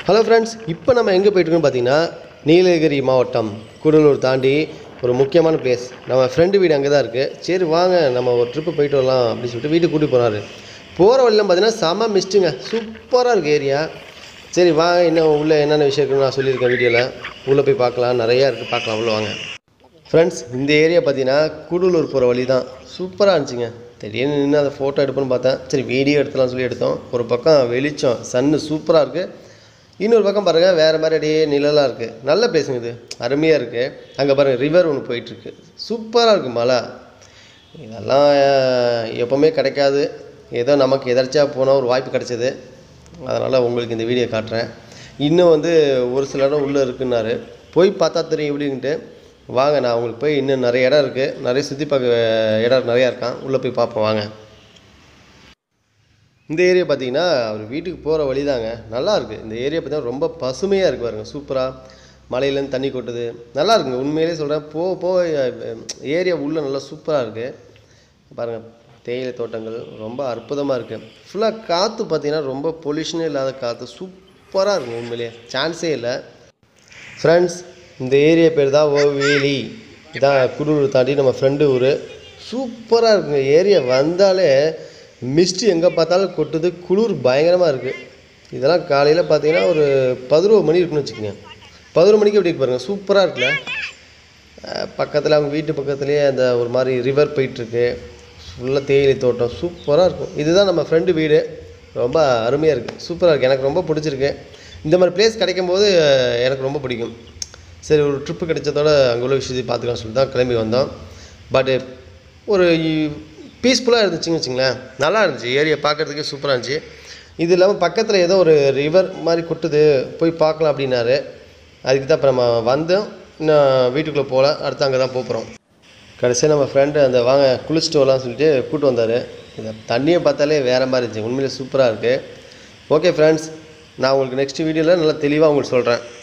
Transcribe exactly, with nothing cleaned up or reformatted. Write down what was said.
Hello friends, இப்போ நம்ம எங்கே போயிட்டுருக்கோன்னு பார்த்தீங்கன்னா நீலகிரி மாவட்டம் கூடலூர் தாண்டி ஒரு முக்கியமான பிளேஸ். நம்ம ஃப்ரெண்டு வீடு அங்கே தான் இருக்குது. சரி வாங்க நம்ம ஒரு ட்ரிப்பு போயிட்டு வரலாம் அப்படின்னு சொல்லிட்டு வீட்டுக்கு கூட்டி போனார். போகிற வழியெலாம் பார்த்தீங்கன்னா செம மிஸ்ட்டுங்க, சூப்பராக இருக்குது ஏரியா. சரி வாங்க, இன்னும் உள்ளே என்னென்ன விஷயம் இருக்குன்னு நான் சொல்லியிருக்கேன் வீடியோவில். உள்ளே போய் பார்க்கலாம், நிறையா இருக்குது, பார்க்கலாம். உள்ள வாங்க ஃப்ரெண்ட்ஸ். இந்த ஏரியா பார்த்தீங்கன்னா கூடலூர் போகிற வழி தான். சூப்பராக இருந்துச்சுங்க. திடீர்னு நின்று அதை ஃபோட்டோ எடுப்போன்னு பார்த்தேன். சரி வீடியோ எடுத்துலாம் சொல்லி எடுத்தோம். ஒரு பக்கம் வெளிச்சம், சன்னு சூப்பராக இருக்குது. இன்னொரு பக்கம் பாருங்கள், வேறு மாதிரி அப்படியே நிழலாக இருக்குது. நல்ல பிளேஸுங்க இது, அருமையாக இருக்குது. அங்கே பாருங்கள், ரிவர் ஒன்று போயிட்டுருக்கு, சூப்பராக இருக்குது. மலை இதெல்லாம் எப்போவுமே கிடைக்காது, ஏதோ நமக்கு எதர்ச்சியாக போனால் ஒரு வாய்ப்பு கிடைச்சது. அதனால் உங்களுக்கு இந்த வீடியோ காட்டுறேன். இன்னும் வந்து ஒரு சில இடம் உள்ளே இருக்குன்னாரு, போய் பார்த்தா தெரியும் எப்படின்ட்டு. வாங்க, நான் உங்களுக்கு போய் இன்னும் நிறைய இடம் இருக்குது, நிறைய சுற்றி பார்க்க இடம் நிறையா இருக்கான். உள்ளே போய் பார்ப்போம் வாங்க. இந்த ஏரியா பார்த்தீங்கன்னா அவர் வீட்டுக்கு போகிற வழி தாங்க, நல்லாயிருக்கு. இந்த ஏரியா பார்த்தீங்கன்னா ரொம்ப பசுமையாக இருக்குது பாருங்க, சூப்பராக. மலையிலேருந்து தண்ணி கொட்டுது, நல்லா இருக்குங்க. உண்மையிலே சொல்கிறேன், போக போக ஏரியா உள்ளே நல்லா சூப்பராக இருக்குது பாருங்கள். தேயிலை தோட்டங்கள் ரொம்ப அற்புதமாக இருக்குது. ஃபுல்லாக காற்று பார்த்தீங்கன்னா ரொம்ப பொல்யூஷனே இல்லாத காற்று, சூப்பராக இருக்குங்க. உண்மையிலேயே சான்ஸே இல்லை ஃப்ரெண்ட்ஸ். இந்த ஏரியா பேர் தான் ஓவேலி. இதான் கூடலூர் தாண்டி நம்ம ஃப்ரெண்டு ஊர். சூப்பராக இருக்குங்க ஏரியா. வந்தாலே மிஸ்ட்டு எங்கே பார்த்தாலும் கொட்டுது, குளிர் பயங்கரமாக இருக்குது. இதெல்லாம் காலையில் பார்த்தீங்கன்னா ஒரு பதினோரு மணி இருக்குன்னு வச்சுக்கோங்க. பதினோரு மணிக்கு எப்படி பாருங்கள், சூப்பராக இருக்குல்ல. பக்கத்தில் அவங்க வீட்டு பக்கத்துலேயே அந்த ஒரு மாதிரி ரிவர் போயிட்டுருக்கு, ஃபுல்லாக தேயிலை தோட்டம், சூப்பராக இருக்கும். இதுதான் நம்ம ஃப்ரெண்டு வீடு. ரொம்ப அருமையாக இருக்குது, சூப்பராக இருக்குது. எனக்கு ரொம்ப பிடிச்சிருக்கு. இந்த மாதிரி பிளேஸ் கிடைக்கும்போது எனக்கு ரொம்ப பிடிக்கும். சரி, ஒரு ட்ரிப்பு கிடைச்சதோட அங்கே உள்ள விஷயத்தை பார்த்துக்கலாம் சொல்லி தான் கிளம்பி வந்தோம். பட்டு ஒரு பீஸ்ஃபுல்லாக இருந்துச்சுன்னு வச்சுங்களேன், நல்லா இருந்துச்சு. ஏரியா பார்க்குறதுக்கே சூப்பராக இருந்துச்சு. இது இல்லாமல் பக்கத்தில் ஏதோ ஒரு ரிவர் மாதிரி கொட்டுது, போய் பார்க்கலாம் அப்படின்னாரு. அதுக்கு தான் இப்போ நம்ம வந்தோம். இன்னும் வீட்டுக்குள்ளே போகல, அடுத்து அங்கே தான் போகிறோம். கடைசியாக நம்ம ஃப்ரெண்டு அந்த வாங்க குளிச்சுட்டு வரலாம்னு சொல்லிட்டு கூப்பிட்டு வந்தார். இந்த தண்ணியை பார்த்தாலே வேறு மாதிரி இருந்துச்சு, உண்மையிலே சூப்பராக இருக்குது. ஓகே ஃப்ரெண்ட்ஸ், நான் உங்களுக்கு நெக்ஸ்ட் வீடியோவில் நல்லா தெளிவாக உங்களுக்கு சொல்கிறேன்.